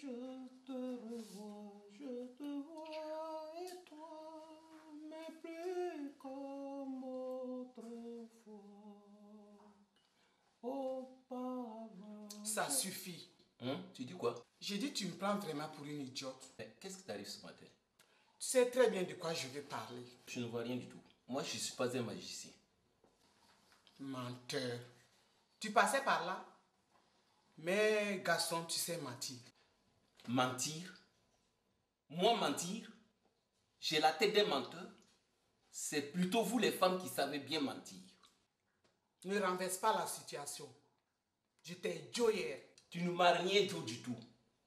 je te vois, et toi, mais plus comme autrefois. Auparavant. Ça suffit. Tu dis quoi? J'ai dit tu me prends vraiment pour une idiote. Qu'est-ce qui t'arrive ce matin? Tu sais très bien de quoi je vais parler. Je ne vois rien du tout. Moi, je ne suis pas un magicien. Menteur. Tu passais par là? Mais garçon, tu sais mentir. Mentir? Moi mentir? J'ai la tête d'un menteur? C'est plutôt vous les femmes qui savez bien mentir. Ne renverse pas la situation. Je t'ai idiot hier. Tu ne m'as rien dit du tout.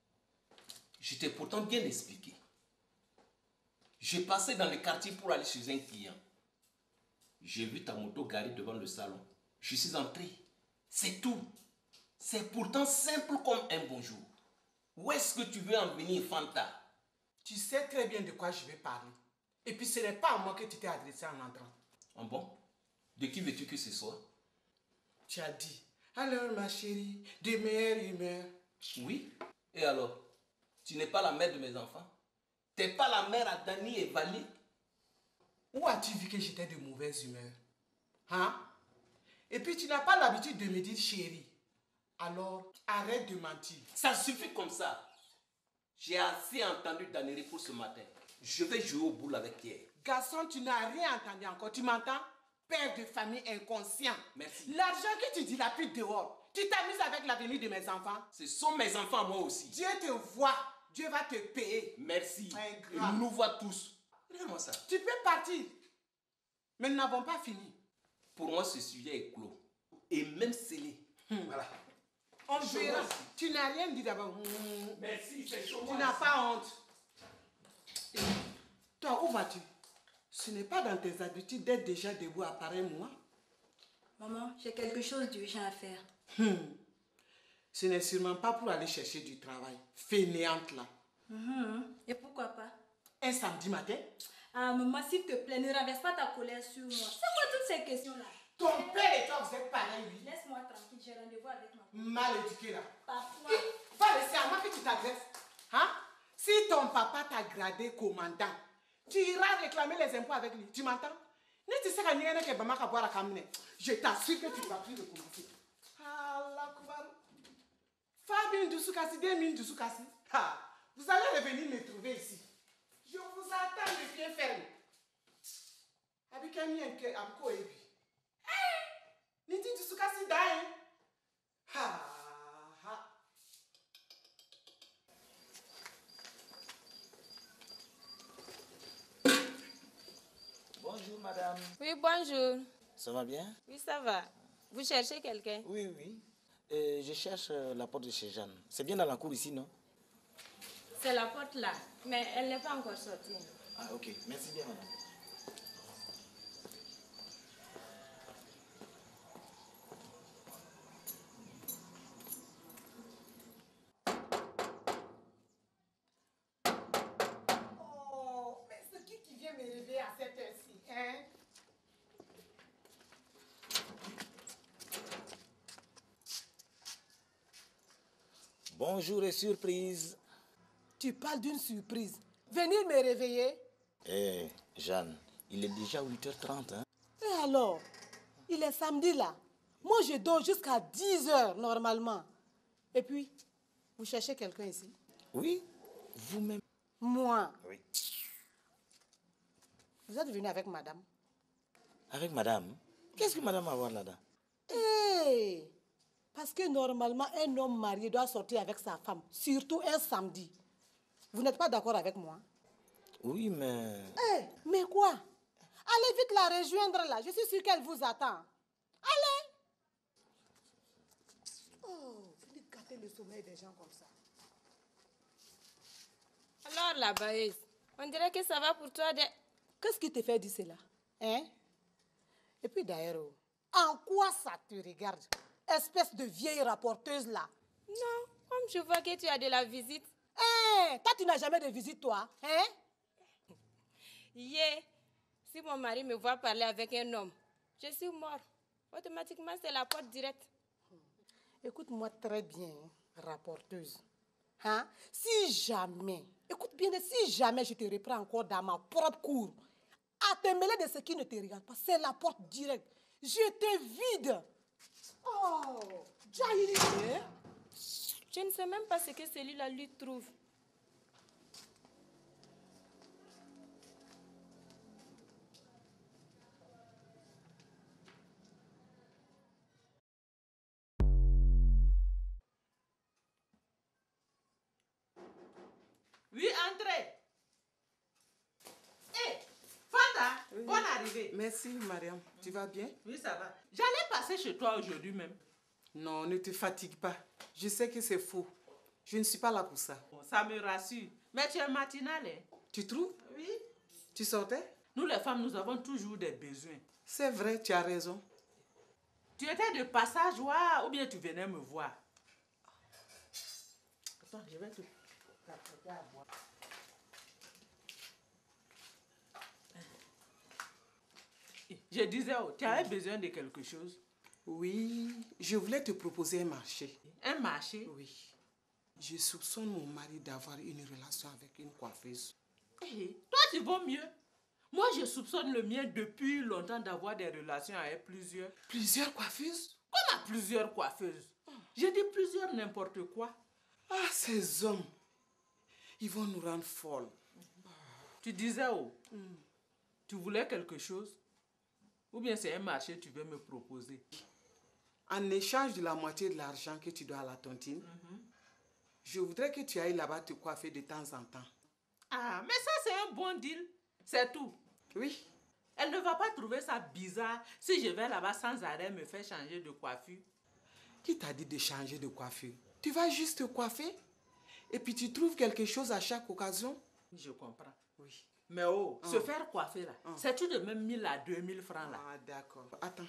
Je t'ai pourtant bien expliqué. J'ai passé dans le quartier pour aller chez un client. J'ai vu ta moto garée devant le salon. Je suis entré. C'est tout. C'est pourtant simple comme un bonjour. Où est-ce que tu veux en venir, Fanta? Tu sais très bien de quoi je vais parler. Et puis ce n'est pas à moi que tu t'es adressé en entrant. Ah bon? De qui veux-tu que ce soit? Tu as dit, alors ma chérie, de meilleure humeur. Oui. Et alors? Tu n'es pas la mère de mes enfants? Tu n'es pas la mère à Dani et Vali? Où as-tu vu que j'étais de mauvaise humeur? Hein? Et puis tu n'as pas l'habitude de me dire chérie. Alors, arrête de mentir. Ça suffit comme ça. J'ai assez entendu Daneri pour ce matin. Je vais jouer au boule avec Pierre. Garçon, tu n'as rien entendu encore. Tu m'entends? Père de famille inconscient. Merci. L'argent que tu dilapides dehors, tu t'amuses avec l'avenir de mes enfants? Ce sont mes enfants, moi aussi. Dieu te voit. Dieu va te payer. Merci. Ingrat. Il nous voit tous. Regarde-moi ça. Tu peux partir. Mais nous n'avons pas fini. Pour moi, ce sujet est clos. Et même scellé. Voilà. On verra. Tu n'as rien dit d'abord. Merci, c'est chaud. Tu n'as pas honte. Et toi, où vas-tu? Ce n'est pas dans tes habitudes d'être déjà debout à pareil moi. Maman, j'ai quelque chose d'urgent à faire. Ce n'est sûrement pas pour aller chercher du travail. Fainéante là. Et pourquoi pas? Un samedi matin? Ah maman, s'il te plaît, ne renverse pas ta colère sur moi. C'est quoi toutes ces questions-là? Ton père et toi, vous êtes pareils, oui. Laisse-moi tranquille, j'ai rendez-vous avec ma Mal éduqué là. papa. Va laisser à moi que tu t'adresses. Hein? Si ton papa t'a gradé commandant, tu iras réclamer les impôts avec lui. Tu m'entends? Je t'assure que tu ne vas plus recommencer. Allah Koubar. Fabien Dousoukassi, Demin Dousoukassi. Vous allez revenir me trouver ici. Je vous attends le pied ferme. Avec un mien qui est à Koébi. Niti Dousoukassi d'ailleurs. Bonjour madame. Oui, bonjour. Ça va bien? Oui, ça va. Vous cherchez quelqu'un? Oui, oui. Je cherche la porte de chez Jeanne. C'est bien dans la cour ici, non? C'est la porte là, mais elle n'est pas encore sortie. Ah, ok. Merci bien, madame. Oh, mais c'est qui vient me réveiller à cette heure-ci, hein? Bonjour et surprise. Tu parles d'une surprise. Venir me réveiller? Eh, Jeanne, il est déjà 8h30, hein? Et alors? Il est samedi là. Moi, je dors jusqu'à 10h normalement. Et puis, vous cherchez quelqu'un ici? Oui, vous-même. Moi? Oui. Vous êtes venu avec madame? Avec madame? Qu'est-ce que madame va avoir là-dedans? Hey! Parce que normalement, un homme marié doit sortir avec sa femme, surtout un samedi. Vous n'êtes pas d'accord avec moi? Oui, mais... Hey, mais quoi? Allez vite la rejoindre là. Je suis sûre qu'elle vous attend. Allez! Oh, venez gâter le sommeil des gens comme ça. Alors la baïse, on dirait que ça va pour toi de... Qu'est-ce qui te fait dire cela? Hein? Et puis d'ailleurs, en quoi ça te regarde? Espèce de vieille rapporteuse là. Non, comme je vois que tu as de la visite. Hein? Toi, tu n'as jamais de visite, toi? Hein? Yeah. Si mon mari me voit parler avec un homme, je suis mort. Automatiquement, c'est la porte directe. Écoute-moi très bien, rapporteuse. Hein? Si jamais, écoute bien, si jamais je te reprends encore dans ma propre cour, à te mêler de ce qui ne te regarde pas, c'est la porte directe. Je te vide. Oh, Jaïri. Je ne sais même pas ce que celui-là lui trouve. Oui, entrez. Hé, Fanta, bonne arrivée. Merci, Mariam. Tu vas bien? Oui, ça va. J'allais passer chez toi aujourd'hui même. Non, ne te fatigue pas. Je sais que c'est faux. Je ne suis pas là pour ça. Bon, ça me rassure. Mais tu es matinale, hein? Tu trouves? Oui. Tu sortais? Nous, les femmes, nous avons toujours des besoins. C'est vrai, tu as raison. Tu étais de passage, ou bien tu venais me voir? Attends, je vais te t'apporter à boire. Je disais, tu avais besoin de quelque chose? Oui, je voulais te proposer un marché. Un marché? Oui. Je soupçonne mon mari d'avoir une relation avec une coiffeuse. Hey, toi, tu vaux mieux. Moi, je soupçonne le mien depuis longtemps d'avoir des relations avec plusieurs. Plusieurs coiffeuses? Comment plusieurs coiffeuses? J'ai dit plusieurs n'importe quoi. Ah, ces hommes, ils vont nous rendre folles. Tu disais, tu voulais quelque chose? Ou bien c'est un marché que tu veux me proposer? En échange de la moitié de l'argent que tu dois à la tontine, je voudrais que tu ailles là-bas te coiffer de temps en temps. Ah, mais ça c'est un bon deal. C'est tout. Oui. Elle ne va pas trouver ça bizarre si je vais là-bas sans arrêt me faire changer de coiffure. Qui t'a dit de changer de coiffure? Tu vas juste te coiffer et puis tu trouves quelque chose à chaque occasion? Je comprends. Oui. Mais se faire coiffer là, c'est tout de même 1000 à 2000 francs là. Ah, d'accord. Attends.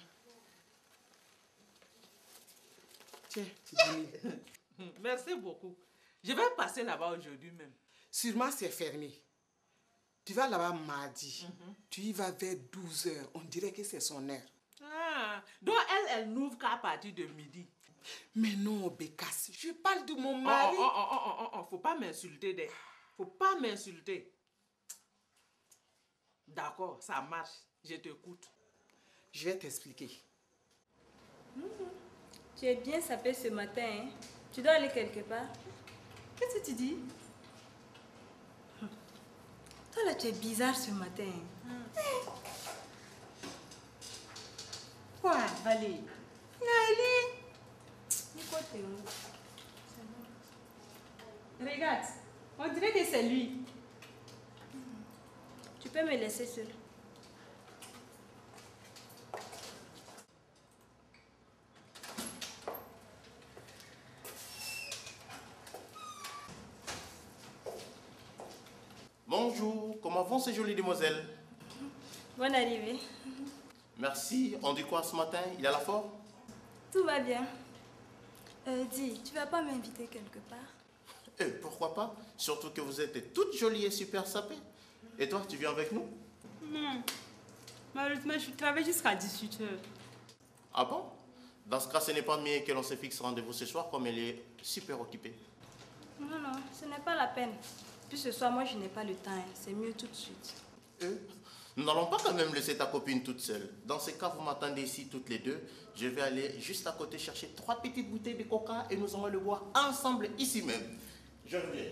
Tiens, 10 000. Merci beaucoup. Je vais passer là-bas aujourd'hui même. Sûrement c'est fermé. Tu vas là-bas mardi. Tu y vas vers 12 h. On dirait que c'est son heure. Ah, donc elle n'ouvre qu'à partir de midi. Mais non, Bécasse, je parle de mon mari. Faut pas m'insulter. Faut pas m'insulter. D'accord, ça marche. Je t'écoute. Je vais t'expliquer. Tu es bien sapé ce matin, hein? Tu dois aller quelque part. Qu'est-ce que tu dis? Toi là, tu es bizarre ce matin. Quoi? Allez. Allez. Regarde, on dirait que c'est lui. Tu peux me laisser seule. Bonjour, comment vont ces jolies demoiselles? Bonne arrivée. Merci, on dit quoi ce matin? Il a la forme? Tout va bien. Dis, tu vas pas m'inviter quelque part? Pourquoi pas? Surtout que vous êtes toutes jolies et super sapées. Et toi, tu viens avec nous? Non. Malheureusement, je travaille jusqu'à 18 h. Ah bon? Dans ce cas, ce n'est pas mieux que l'on se fixe rendez-vous ce soir comme elle est super occupée. Non, non, ce n'est pas la peine. Puis ce soir, moi, je n'ai pas le temps. C'est mieux tout de suite. Nous n'allons pas quand même laisser ta copine toute seule. Dans ce cas, vous m'attendez ici toutes les deux. Je vais aller juste à côté chercher 3 petites bouteilles de coca et nous allons le boire ensemble ici même. Je reviens.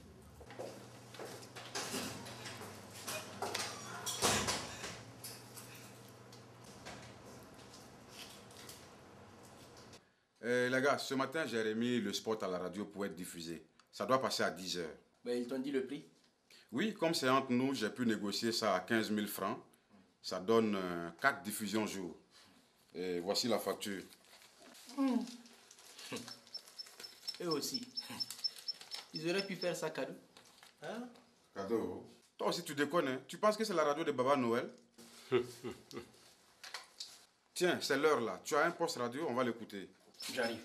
Les gars, ce matin, j'ai remis le spot à la radio pour être diffusé. Ça doit passer à 10 h. Mais ils t'ont dit le prix? Oui, comme c'est entre nous, j'ai pu négocier ça à 15 000 francs. Ça donne 4 diffusions jour. Et voici la facture. Eux aussi. Ils auraient pu faire ça cadeau. Hein? Cadeau? Toi aussi, tu déconnes, hein? Tu penses que c'est la radio de Baba Noël? Tiens, c'est l'heure là. Tu as un poste radio, on va l'écouter. J'arrive.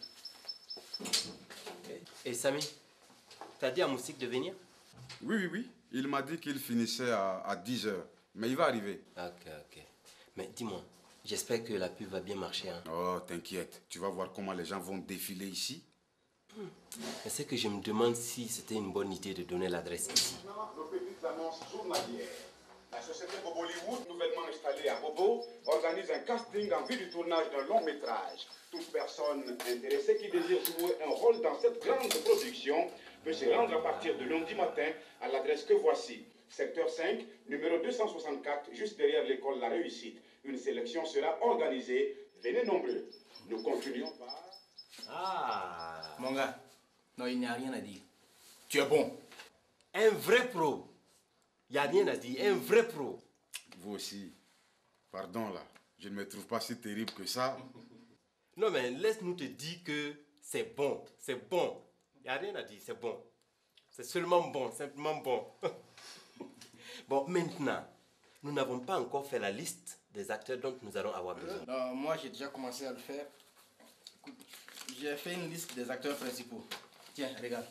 Et Samy, t'as dit à Moustique de venir? Oui. Il m'a dit qu'il finissait à 10 h. Mais il va arriver. Ok. Mais dis-moi, j'espère que la pub va bien marcher. Hein? Oh, t'inquiète. Tu vas voir comment les gens vont défiler ici. Mais c'est que je me demande si c'était une bonne idée de donner l'adresse ici. Nos petites annonces journalières. La société Bobollywood, nouvellement installée à Bobo, organise un casting en vue du tournage d'un long métrage. Toute personne intéressée qui désire jouer un rôle dans cette grande production peut se rendre à partir de lundi matin à l'adresse que voici. Secteur 5, numéro 264, juste derrière l'école La Réussite. Une sélection sera organisée. Venez nombreux. Nous continuons par... Ah, mon gars, non, il n'y a rien à dire. Tu es bon. Un vrai pro. Il n'y a rien à dire, un vrai pro. Vous aussi. Pardon là, je ne me trouve pas si terrible que ça. Non mais laisse-nous te dire que c'est bon, c'est bon. Il n'y a rien à dire, c'est bon. C'est seulement bon, simplement bon. Bon, maintenant, nous n'avons pas encore fait la liste des acteurs dont nous allons avoir besoin. Non, moi, j'ai déjà commencé à le faire. Écoute, j'ai fait une liste des acteurs principaux. Tiens, regarde.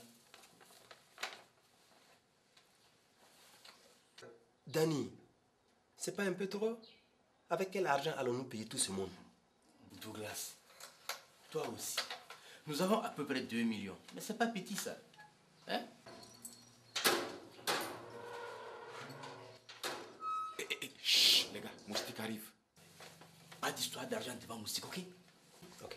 Danny, c'est pas un peu trop? Avec quel argent allons-nous payer tout ce monde? Douglas, toi aussi. Nous avons à peu près 2 millions. Mais c'est pas petit, ça. Hein? Chut, les gars, Moustique arrive. Pas d'histoire d'argent devant Moustique, ok? Ok.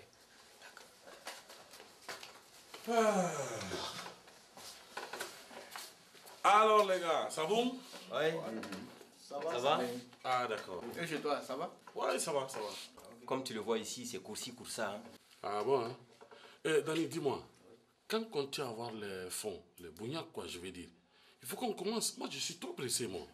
Alors les gars, ça va? Ouais. Ça va? Ça va? Ah d'accord. Et chez toi, ça va? Ouais, ça va, ça va. Comme tu le vois ici, c'est court-ci, court-ça. Hein? Ah bon, hein? Dani, dis-moi, quand on tient à avoir les fonds, les bougnacs, quoi, je veux dire, il faut qu'on commence. Moi, je suis trop pressé, moi.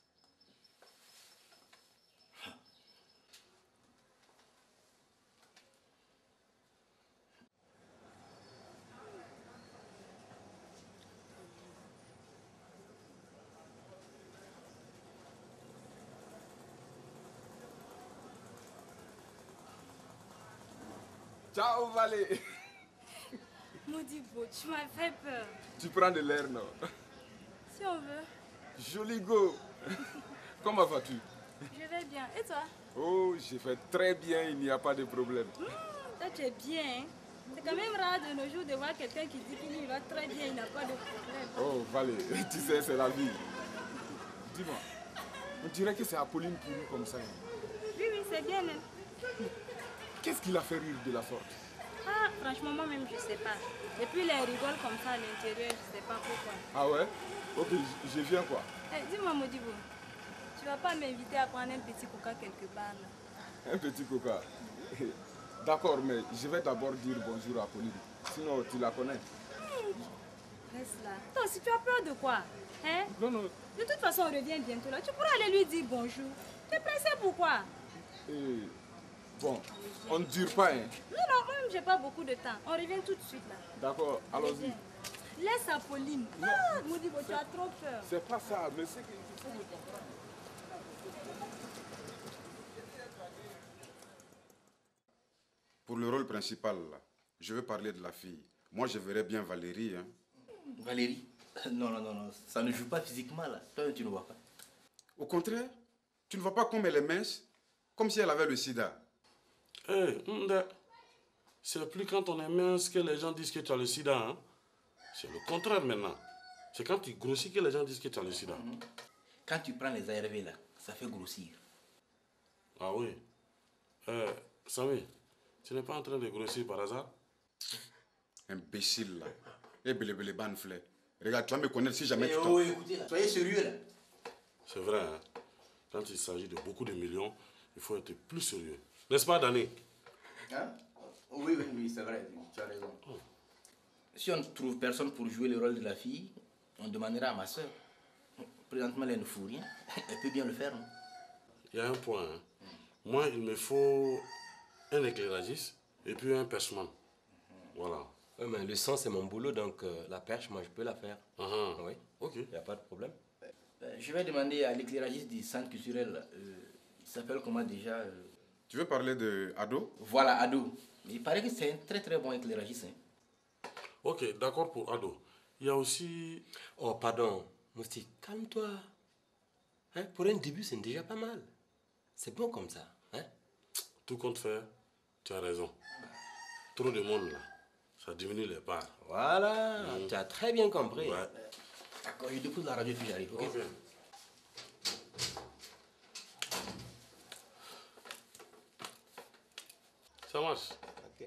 Ciao, Valé. Modibo, tu m'as fait peur. Tu prends de l'air, non? Si on veut. Joli go. Comment vas-tu? Je vais bien. Et toi? Oh, je fais très bien, il n'y a pas de problème. Toi, tu es bien. Hein? C'est quand même rare de nos jours de voir quelqu'un qui dit qu'il va très bien, il n'a pas de problème. Oh, Valé, tu sais, c'est la vie. Dis-moi, on dirait que c'est Apolline qui rit comme ça. Oui, oui, c'est bien. Hein? Qu'est-ce qui l'a fait rire de la sorte? Ah, franchement, moi-même, je ne sais pas. Et puis, les rigoles comme ça à l'intérieur, je ne sais pas pourquoi. Ah ouais? Ok, je viens quoi? Dis-moi, Modibo, tu vas pas m'inviter à prendre un petit coca quelque part là? Un petit coca. D'accord, mais je vais d'abord dire bonjour à Apolline. Sinon, tu la connais. Reste là. Toi aussi, tu as peur de quoi? Hein? Non, non. De toute façon, on revient bientôt là. Tu pourras aller lui dire bonjour. Tu es pressé pourquoi? Bon, on ne dure pas, hein? Non, non, moi-même, j'ai pas beaucoup de temps. On revient tout de suite là. D'accord, allons-y. Laisse Apolline. Ah, Modibo, tu as trop peur. C'est pas ça, mais c'est qu'il faut me comprendre. Pour le rôle principal, là, je veux parler de la fille. Moi, je verrais bien Valérie. Hein. Valérie? Non, non, non, non, ça ne joue pas physiquement là. Toi, tu ne vois pas. Au contraire, tu ne vois pas comme elle est mince, comme si elle avait le sida. C'est plus quand on est mince que les gens disent que tu as le sida. Hein? C'est le contraire maintenant. C'est quand tu grossis que les gens disent que tu as le sida. Quand tu prends les ARV là, ça fait grossir. Ah oui. Samy, tu n'es pas en train de grossir par hasard? Imbécile là. Et belé banflé. Regarde, tu vas me connaître si jamais tu t'en... écoutez là, soyez sérieux là. C'est vrai, hein? Quand il s'agit de beaucoup de millions, il faut être plus sérieux. N'est-ce pas, Danny? Hein? Oui, oui, oui, c'est vrai, tu as raison. Si on ne trouve personne pour jouer le rôle de la fille, on demandera à ma soeur. Présentement, elle ne fout rien. Elle peut bien le faire. Non? Il y a un point. Hein? Moi, il me faut un éclairagiste et puis un percheman. Voilà. Oui, mais le sang, c'est mon boulot, donc la perche, moi, je peux la faire. Oui, ok. Il n'y a pas de problème. Je vais demander à l'éclairagiste du centre culturel. Il s'appelle comment déjà Tu veux parler de Ado? Voilà, Ado. Il paraît que c'est un très très bon éclairagiste. Hein. Ok, d'accord pour Ado. Il y a aussi... Oh, pardon, Moustique, calme-toi. Hein? Pour un début, c'est déjà pas mal. C'est bon comme ça. Hein? Tout compte fait, tu as raison. Trop de monde là. Ça diminue les parts. Voilà, tu as très bien compris. Ouais. D'accord, je dépose la radio et puis j'arrive, ok? Ça marche. Ok.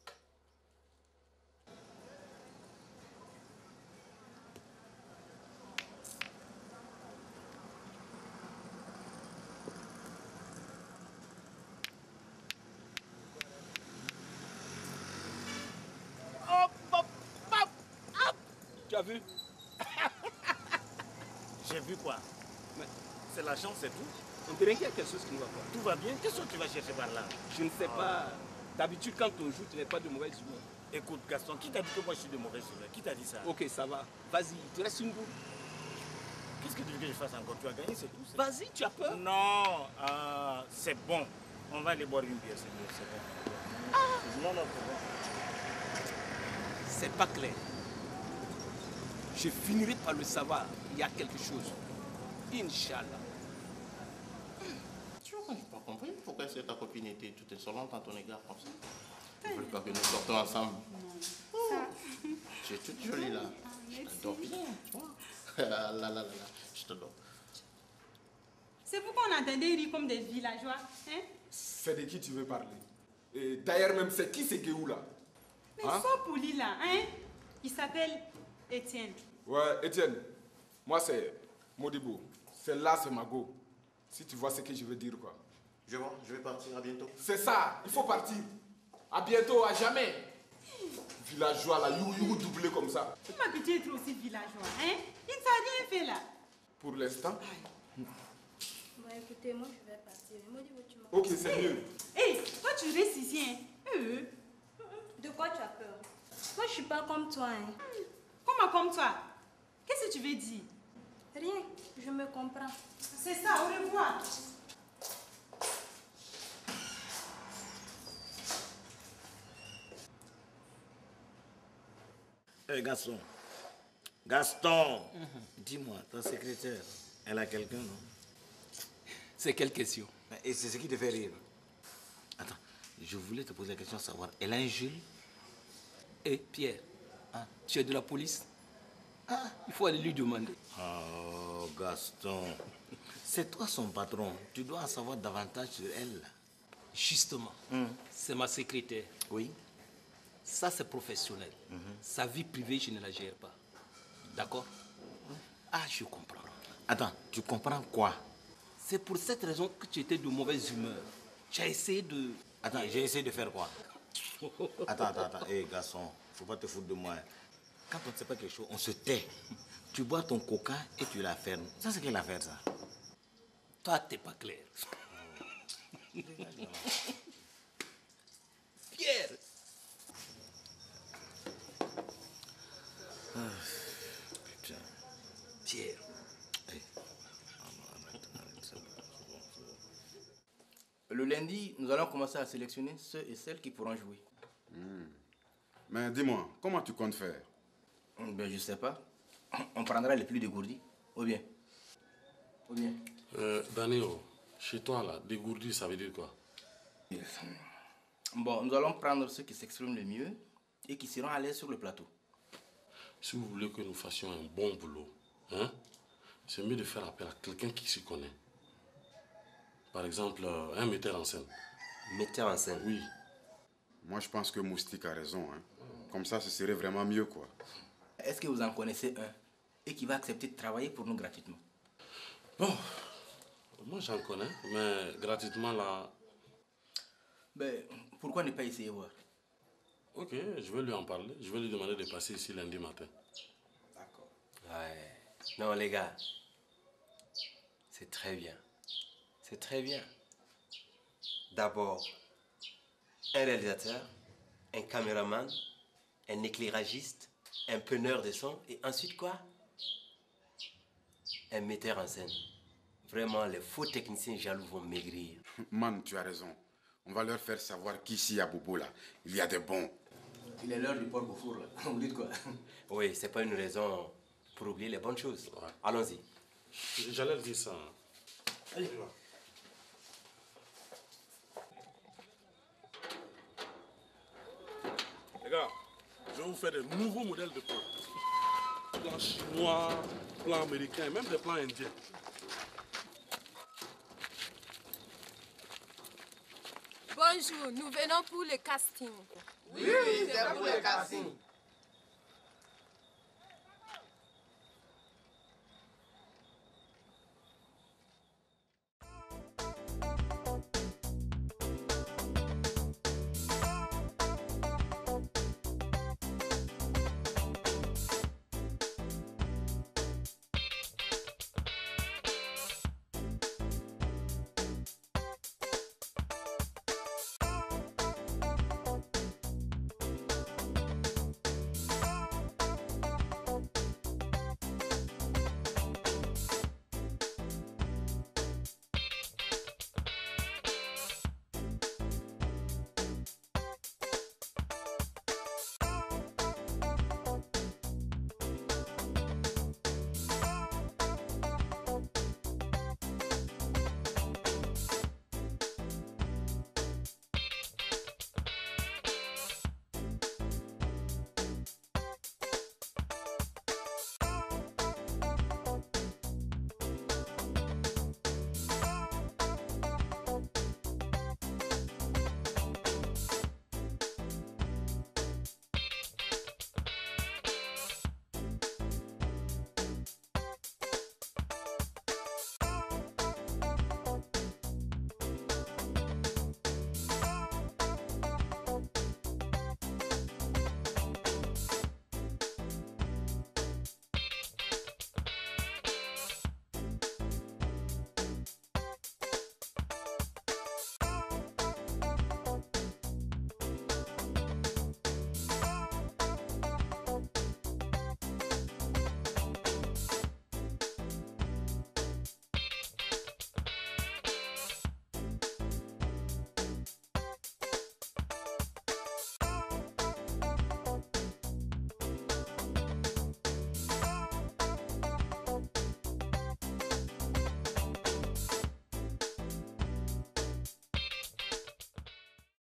Tu as vu? J'ai vu quoi? Mais c'est la chance, c'est tout. On dirait qu'il y a quelque chose qui ne va pas. Tout va bien. Qu'est-ce que tu vas chercher par là? Je ne sais pas. D'habitude, quand on joue, tu n'es pas de mauvaise humeur. Écoute, Gaston, qui t'a dit que moi je suis de mauvaise humeur? Qui t'a dit ça? Ok, ça va. Vas-y, il te reste une boule. Qu'est-ce que tu veux que je fasse encore? Tu as gagné, c'est tout. Vas-y, tu as peur? Non, c'est bon. On va aller boire une bière, c'est bon. C'est bon. Non, c'est bon. C'est pas clair. Je finirai par le savoir. Il y a quelque chose. Inch'Allah. Tu vois, je n'ai pas compris pourquoi c'est ta copine était toute insolente à ton égard comme ça. Tu ne veux pas que nous sortons ensemble? Tu es toute jolie là. Je t'adore bien, tu vois. Là, je t'adore. C'est pourquoi on entendait rire comme des villageois, hein? C'est de qui tu veux parler? Et d'ailleurs même, c'est qui c'est Guéou là? Mais sois poli là, hein? Il s'appelle Étienne. Ouais, Étienne. Moi c'est Modibo. Celle-là c'est Mago. Si tu vois ce que je veux dire quoi. Je vois, je vais partir, à bientôt. C'est ça, il faut partir. À bientôt, à jamais. Villageois là, you doublé comme ça. Tu m'as habitué à être aussi villageois, hein? Il ne t'a rien fait là. Pour l'instant. Bon, écoutez, moi je vais partir. Moi, tu m'as... Ok, c'est mieux. Hé, toi tu restes ici, hein? De quoi tu as peur? Moi je suis pas comme toi, hein. Comment comme toi? Qu'est-ce que tu veux dire? Rien, je me comprends. C'est ça, au revoir. Hé, Gaston. Gaston, dis-moi, ta secrétaire, elle a quelqu'un, non? C'est quelle question? Et c'est ce qui te fait rire. Attends, je voulais te poser la question de savoir, elle a un Jules? Hé, Pierre, tu es de la police? Il faut aller lui demander. Oh, Gaston, C'est toi son patron. Tu dois en savoir davantage sur elle. Justement, c'est ma secrétaire. Oui. Ça, c'est professionnel. Sa vie privée, je ne la gère pas. D'accord? Ah, je comprends. Attends, tu comprends quoi? C'est pour cette raison que tu étais de mauvaise humeur. Tu as essayé de... Attends, j'ai essayé de faire quoi? Attends. Hé, garçon, faut pas te foutre de moi. Quand on ne sait pas quelque chose, on se tait. Tu bois ton coca et tu la fermes. Ça, c'est quelle affaire, ça? Toi, t'es pas clair. Pierre! Putain. Pierre. Hey. Le lundi, nous allons commencer à sélectionner ceux et celles qui pourront jouer. Mais dis-moi, comment tu comptes faire? Ben, je sais pas. On prendra les plus dégourdis. Ou bien? Danilo, chez toi là, dégourdi, ça veut dire quoi? Bon, nous allons prendre ceux qui s'expriment le mieux et qui seront à l'aise sur le plateau. Si vous voulez que nous fassions un bon boulot, hein, c'est mieux de faire appel à quelqu'un qui s'y connaît. Par exemple, un metteur en scène. Metteur en scène? Oui. Moi, je pense que Moustique a raison. Hein. Comme ça, ce serait vraiment mieux, quoi. Est-ce que vous en connaissez un et qui va accepter de travailler pour nous gratuitement? Bon, moi j'en connais, mais gratuitement là... Ben, pourquoi ne pas essayer voir? Ok, je vais lui en parler. Je vais lui demander de passer ici lundi matin. D'accord. Ouais. Non, les gars, c'est très bien. C'est très bien. D'abord, un réalisateur, un caméraman, un éclairagiste, un preneur de son, et ensuite quoi? Un metteur en scène. Vraiment, les faux techniciens jaloux vont maigrir. Man, tu as raison. On va leur faire savoir qu'ici à Bobo, là, il y a des bons. Il est l'heure du porc au four, là. Vous dites quoi? Oui, c'est pas une raison pour oublier les bonnes choses. Ouais. Allons-y. J'allais dire ça. Allez. Les gars, vais vous faire des nouveaux modèles de plans. Plans chinois, plans américains, même des plans indiens. Bonjour, nous venons pour le casting. Oui, c'est pour le casting.